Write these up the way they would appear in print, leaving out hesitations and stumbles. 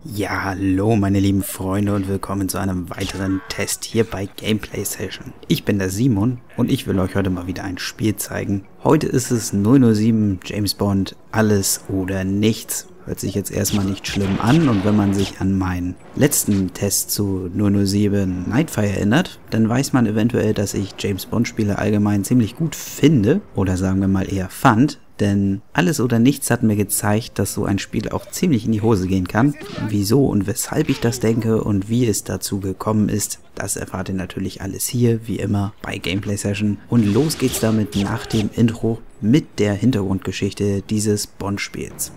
Ja, hallo meine lieben Freunde und willkommen zu einem weiteren Test hier bei Gameplay Session. Ich bin der Simon und ich will euch heute mal wieder ein Spiel zeigen. Heute ist es 007 James Bond, alles oder nichts. Hört sich jetzt erstmal nicht schlimm an, und wenn man sich an meinen letzten Test zu 007 Nightfire erinnert, dann weiß man eventuell, dass ich James Bond Spiele allgemein ziemlich gut finde, oder sagen wir mal eher fand. Denn alles oder nichts hat mir gezeigt, dass so ein Spiel auch ziemlich in die Hose gehen kann. Wieso und weshalb ich das denke und wie es dazu gekommen ist, das erfahrt ihr natürlich alles hier, wie immer, bei Gameplay Session. Und los geht's damit nach dem Intro mit der Hintergrundgeschichte dieses Bond-Spiels.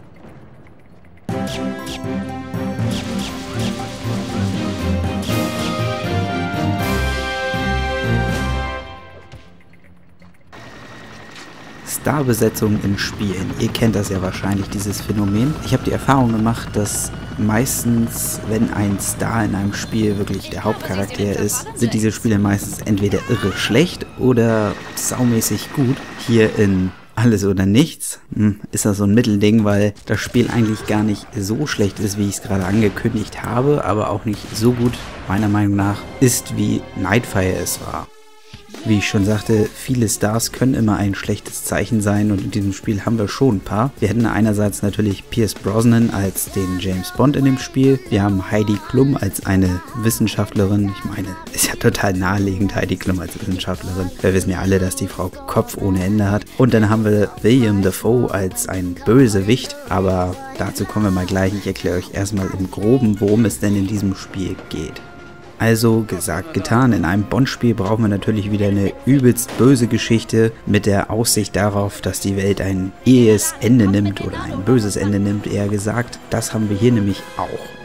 Starbesetzung in Spielen. Ihr kennt das ja wahrscheinlich, dieses Phänomen. Ich habe die Erfahrung gemacht, dass meistens, wenn ein Star in einem Spiel wirklich der Hauptcharakter ist, sind diese Spiele meistens entweder irre schlecht oder saumäßig gut. Hier in Alles oder Nichts ist das so ein Mittelding, weil das Spiel eigentlich gar nicht so schlecht ist, wie ich es gerade angekündigt habe, aber auch nicht so gut, meiner Meinung nach, ist, wie Nightfire es war. Wie ich schon sagte, viele Stars können immer ein schlechtes Zeichen sein, und in diesem Spiel haben wir schon ein paar. Wir hätten einerseits natürlich Pierce Brosnan als den James Bond in dem Spiel. Wir haben Heidi Klum als eine Wissenschaftlerin. Ich meine, ist ja total naheliegend, Heidi Klum als Wissenschaftlerin. Wir wissen ja alle, dass die Frau Kopf ohne Ende hat. Und dann haben wir William Dafoe als ein Bösewicht. Aber dazu kommen wir mal gleich. Ich erkläre euch erstmal im Groben, worum es denn in diesem Spiel geht. Also, gesagt, getan. In einem Bond-Spiel brauchen wir natürlich wieder eine übelst böse Geschichte mit der Aussicht darauf, dass die Welt ein ehes Ende nimmt, oder ein böses Ende nimmt, eher gesagt. Das haben wir hier nämlich auch.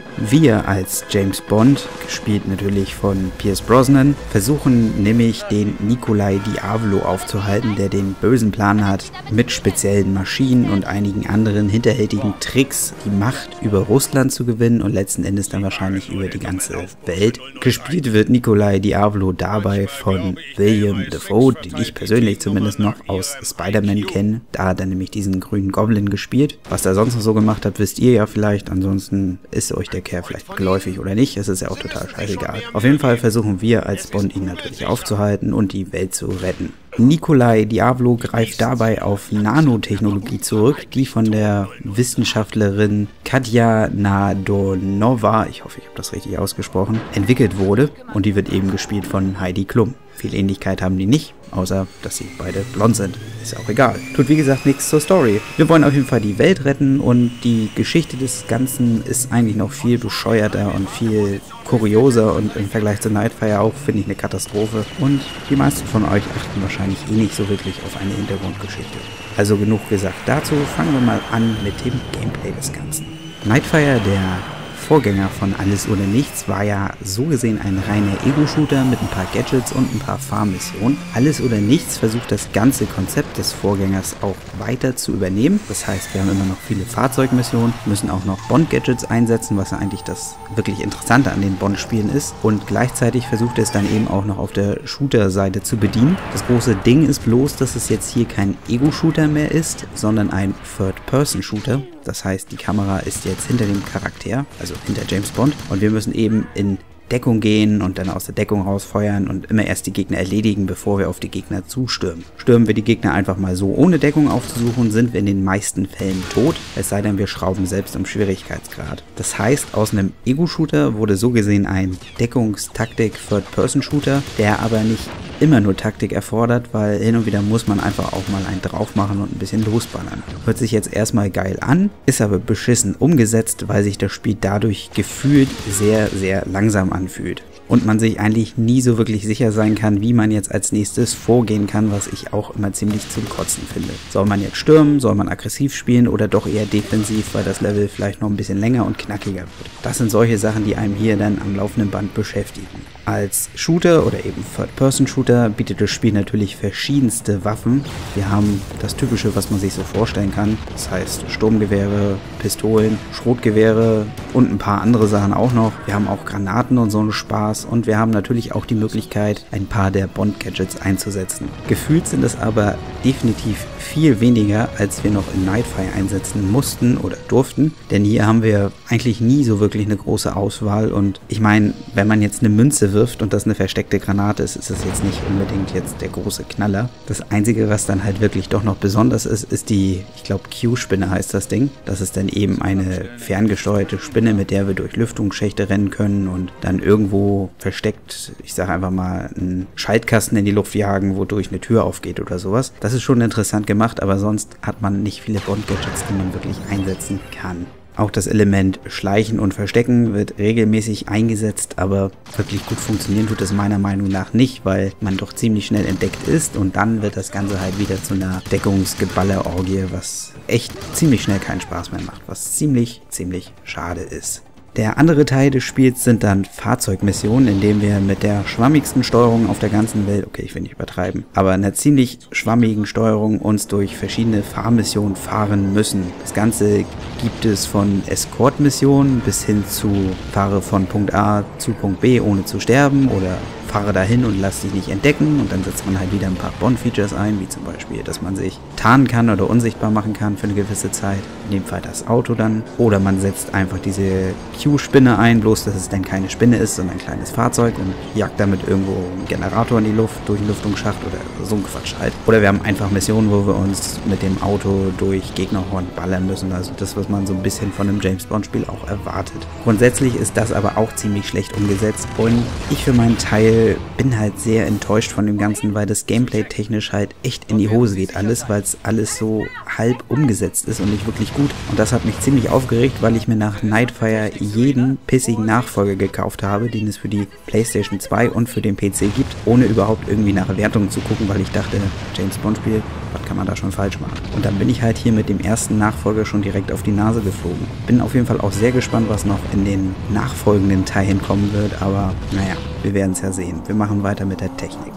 Wir als James Bond, gespielt natürlich von Pierce Brosnan, versuchen nämlich den Nikolai Diavolo aufzuhalten, der den bösen Plan hat, mit speziellen Maschinen und einigen anderen hinterhältigen Tricks die Macht über Russland zu gewinnen und letzten Endes dann wahrscheinlich über die ganze Welt. Gespielt wird Nikolai Diavolo dabei von William Dafoe, den ich persönlich zumindest noch aus Spider-Man kenne. Da hat er nämlich diesen grünen Goblin gespielt. Was er sonst noch so gemacht hat, wisst ihr ja vielleicht. Ansonsten ist euch der Kerl vielleicht geläufig oder nicht, es ist ja auch total scheißegal. Auf jeden Fall versuchen wir als Bond ihn natürlich aufzuhalten und die Welt zu retten. Nikolai Diavolo greift dabei auf Nanotechnologie zurück, die von der Wissenschaftlerin Katja Nadonova, ich hoffe, ich habe das richtig ausgesprochen, entwickelt wurde, und die wird eben gespielt von Heidi Klum. Viel Ähnlichkeit haben die nicht, außer dass sie beide blond sind. Ist ja auch egal. Tut wie gesagt nichts zur Story. Wir wollen auf jeden Fall die Welt retten, und die Geschichte des Ganzen ist eigentlich noch viel bescheuerter und viel kurioser, und im Vergleich zu Nightfire auch, finde ich, eine Katastrophe. Und die meisten von euch achten wahrscheinlich eh nicht so wirklich auf eine Hintergrundgeschichte. Also genug gesagt dazu, fangen wir mal an mit dem Gameplay des Ganzen. Nightfire, der Vorgänger von Alles oder Nichts, war ja so gesehen ein reiner Ego-Shooter mit ein paar Gadgets und ein paar Farmmissionen. Alles oder Nichts versucht das ganze Konzept des Vorgängers auch weiter zu übernehmen. Das heißt, wir haben immer noch viele Fahrzeugmissionen, müssen auch noch Bond-Gadgets einsetzen, was ja eigentlich das wirklich Interessante an den Bond-Spielen ist. Und gleichzeitig versucht es dann eben auch noch auf der Shooter-Seite zu bedienen. Das große Ding ist bloß, dass es jetzt hier kein Ego-Shooter mehr ist, sondern ein Third-Person-Shooter. Das heißt, die Kamera ist jetzt hinter dem Charakter, also hinter James Bond, und wir müssen eben in Deckung gehen und dann aus der Deckung rausfeuern und immer erst die Gegner erledigen, bevor wir auf die Gegner zustürmen. Stürmen wir die Gegner einfach mal so ohne Deckung aufzusuchen, sind wir in den meisten Fällen tot, es sei denn, wir schrauben selbst im Schwierigkeitsgrad. Das heißt, aus einem Ego-Shooter wurde so gesehen ein Deckungstaktik-Third-Person-Shooter, der aber nicht immer nur Taktik erfordert, weil hin und wieder muss man einfach auch mal einen drauf machen und ein bisschen losballern. Hört sich jetzt erstmal geil an, ist aber beschissen umgesetzt, weil sich das Spiel dadurch gefühlt sehr, sehr langsam anfühlt. Und man sich eigentlich nie so wirklich sicher sein kann, wie man jetzt als nächstes vorgehen kann, was ich auch immer ziemlich zum Kotzen finde. Soll man jetzt stürmen, soll man aggressiv spielen oder doch eher defensiv, weil das Level vielleicht noch ein bisschen länger und knackiger wird. Das sind solche Sachen, die einem hier dann am laufenden Band beschäftigen. Als Shooter oder eben Third-Person-Shooter bietet das Spiel natürlich verschiedenste Waffen. Wir haben das Typische, was man sich so vorstellen kann. Das heißt Sturmgewehre, Pistolen, Schrotgewehre, und ein paar andere Sachen auch noch. Wir haben auch Granaten und so einen Spaß und wir haben natürlich auch die Möglichkeit, ein paar der Bond-Gadgets einzusetzen. Gefühlt sind es aber definitiv viel weniger, als wir noch in Nightfire einsetzen mussten oder durften, denn hier haben wir eigentlich nie so wirklich eine große Auswahl und ich meine, wenn man jetzt eine Münze wirft und das eine versteckte Granate ist, ist das jetzt nicht unbedingt jetzt der große Knaller. Das Einzige, was dann halt wirklich doch noch besonders ist, ist die, ich glaube Q-Spinne heißt das Ding. Das ist dann eben eine ferngesteuerte Spinne, mit der wir durch Lüftungsschächte rennen können und dann irgendwo versteckt, ich sage einfach mal, einen Schaltkasten in die Luft jagen, wodurch eine Tür aufgeht oder sowas. Das ist schon interessant gemacht, aber sonst hat man nicht viele Bond-Gadgets, die man wirklich einsetzen kann. Auch das Element Schleichen und Verstecken wird regelmäßig eingesetzt, aber wirklich gut funktionieren tut es meiner Meinung nach nicht, weil man doch ziemlich schnell entdeckt ist und dann wird das Ganze halt wieder zu einer Deckungsgeballer-Orgie, was echt ziemlich schnell keinen Spaß mehr macht, was ziemlich schade ist. Der andere Teil des Spiels sind dann Fahrzeugmissionen, in denen wir mit der schwammigsten Steuerung auf der ganzen Welt, okay, ich will nicht übertreiben, aber einer ziemlich schwammigen Steuerung uns durch verschiedene Fahrmissionen fahren müssen. Das Ganze gibt es von Escort-Missionen bis hin zu fahre von Punkt A zu Punkt B ohne zu sterben oder fahre dahin und lass dich nicht entdecken und dann setzt man halt wieder ein paar Bond-Features ein, wie zum Beispiel, dass man sich tarnen kann oder unsichtbar machen kann für eine gewisse Zeit, in dem Fall das Auto dann, oder man setzt einfach diese Q-Spinne ein, bloß dass es dann keine Spinne ist, sondern ein kleines Fahrzeug und jagt damit irgendwo einen Generator in die Luft, durch einen Lüftungsschacht oder so ein Quatsch halt. Oder wir haben einfach Missionen, wo wir uns mit dem Auto durch Gegnerhorn ballern müssen, also das, was man so ein bisschen von einem James-Bond-Spiel auch erwartet. Grundsätzlich ist das aber auch ziemlich schlecht umgesetzt und ich für meinen Teil bin halt sehr enttäuscht von dem Ganzen, weil das Gameplay technisch halt echt in die Hose geht alles, weil es alles so halb umgesetzt ist und nicht wirklich gut. Und das hat mich ziemlich aufgeregt, weil ich mir nach Nightfire jeden pissigen Nachfolger gekauft habe, den es für die PlayStation 2 und für den PC gibt, ohne überhaupt irgendwie nach Wertungen zu gucken, weil ich dachte, James Bond Spiel, was kann man da schon falsch machen? Und dann bin ich halt hier mit dem ersten Nachfolger schon direkt auf die Nase geflogen. Bin auf jeden Fall auch sehr gespannt, was noch in den nachfolgenden Teilen kommen wird, aber naja, wir werden es ja sehen. Wir machen weiter mit der Technik.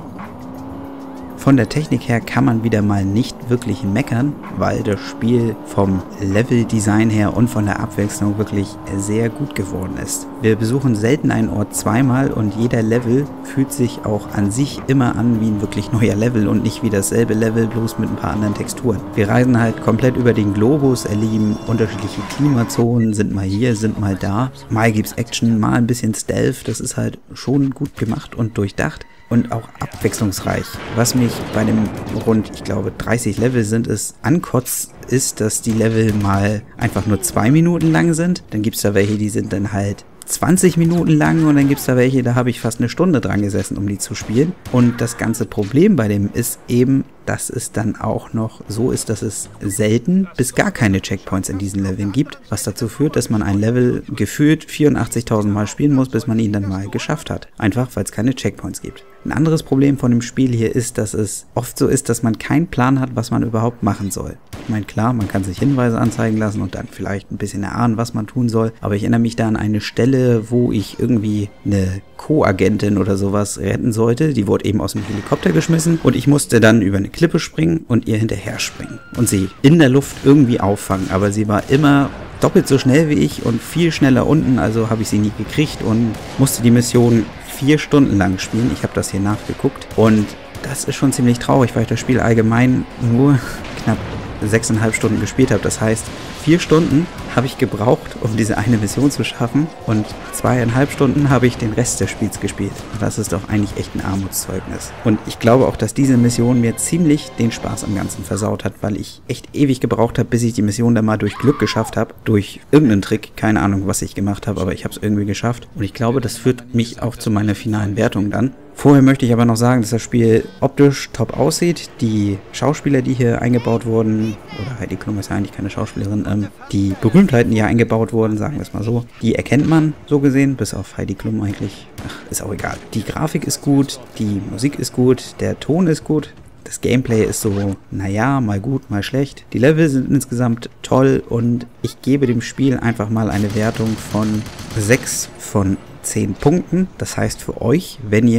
Von der Technik her kann man wieder mal nicht wirklich meckern, weil das Spiel vom Level-Design her und von der Abwechslung wirklich sehr gut geworden ist. Wir besuchen selten einen Ort zweimal und jeder Level fühlt sich auch an sich immer an wie ein wirklich neuer Level und nicht wie dasselbe Level, bloß mit ein paar anderen Texturen. Wir reisen halt komplett über den Globus, erleben unterschiedliche Klimazonen, sind mal hier, sind mal da. Mal gibt's Action, mal ein bisschen Stealth, das ist halt schon gut gemacht und durchdacht. Und auch abwechslungsreich. Was mich bei dem rund, ich glaube 30 Level sind es, ankotzt, ist, dass die Level mal einfach nur 2 Minuten lang sind. Dann gibt es da welche, die sind dann halt 20 Minuten lang und dann gibt es da welche, da habe ich fast eine Stunde dran gesessen, um die zu spielen. Und das ganze Problem bei dem ist eben, dass es dann auch noch so ist, dass es selten bis gar keine Checkpoints in diesen Leveln gibt, was dazu führt, dass man ein Level gefühlt 84.000 Mal spielen muss, bis man ihn dann mal geschafft hat. Einfach, weil es keine Checkpoints gibt. Ein anderes Problem von dem Spiel hier ist, dass es oft so ist, dass man keinen Plan hat, was man überhaupt machen soll. Ich meine, klar, man kann sich Hinweise anzeigen lassen und dann vielleicht ein bisschen erahnen, was man tun soll, aber ich erinnere mich da an eine Stelle, wo ich irgendwie eine Co-Agentin oder sowas retten sollte. Die wurde eben aus dem Helikopter geschmissen und ich musste dann über eine Klippe springen und ihr hinterher springen und sie in der Luft irgendwie auffangen, aber sie war immer doppelt so schnell wie ich und viel schneller unten, also habe ich sie nie gekriegt und musste die Mission 4 Stunden lang spielen. Ich habe das hier nachgeguckt und das ist schon ziemlich traurig, weil ich das Spiel allgemein nur knapp 6,5 Stunden gespielt habe. Das heißt, 4 Stunden habe ich gebraucht, um diese eine Mission zu schaffen und 2,5 Stunden habe ich den Rest des Spiels gespielt. Und das ist doch eigentlich echt ein Armutszeugnis. Und ich glaube auch, dass diese Mission mir ziemlich den Spaß am Ganzen versaut hat, weil ich echt ewig gebraucht habe, bis ich die Mission dann mal durch Glück geschafft habe. Durch irgendeinen Trick, keine Ahnung, was ich gemacht habe, aber ich habe es irgendwie geschafft. Und ich glaube, das führt mich auch zu meiner finalen Wertung dann. Vorher möchte ich aber noch sagen, dass das Spiel optisch top aussieht. Die Schauspieler, die hier eingebaut wurden, oder Heidi Klum ist ja eigentlich keine Schauspielerin, die Berühmtheiten, die hier eingebaut wurden, sagen wir es mal so, die erkennt man so gesehen, bis auf Heidi Klum eigentlich. Ach, ist auch egal. Die Grafik ist gut, die Musik ist gut, der Ton ist gut. Das Gameplay ist so, naja, mal gut, mal schlecht. Die Level sind insgesamt toll und ich gebe dem Spiel einfach mal eine Wertung von 6 von 10 Punkten. Das heißt für euch, wenn ihr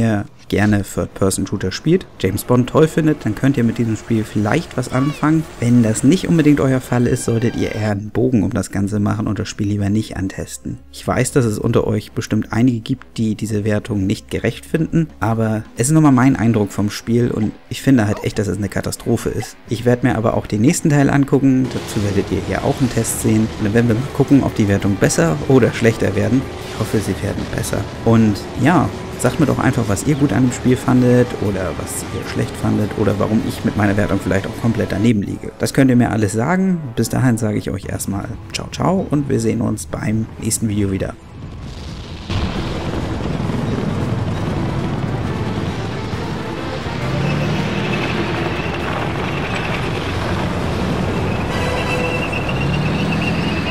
gerne Third-Person-Shooter spielt, James Bond toll findet, dann könnt ihr mit diesem Spiel vielleicht was anfangen. Wenn das nicht unbedingt euer Fall ist, solltet ihr eher einen Bogen um das Ganze machen und das Spiel lieber nicht antesten. Ich weiß, dass es unter euch bestimmt einige gibt, die diese Wertung nicht gerecht finden, aber es ist nochmal mein Eindruck vom Spiel und ich finde halt echt, dass es eine Katastrophe ist. Ich werde mir aber auch den nächsten Teil angucken, dazu werdet ihr hier auch einen Test sehen und dann werden wir mal gucken, ob die Wertungen besser oder schlechter werden. Ich hoffe, sie werden besser. Und ja, sagt mir doch einfach, was ihr gut an dem Spiel fandet oder was ihr schlecht fandet oder warum ich mit meiner Wertung vielleicht auch komplett daneben liege. Das könnt ihr mir alles sagen. Bis dahin sage ich euch erstmal ciao, ciao und wir sehen uns beim nächsten Video wieder.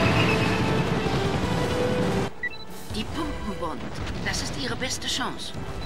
Die Pumpenbund, das ist ihre beste Chance.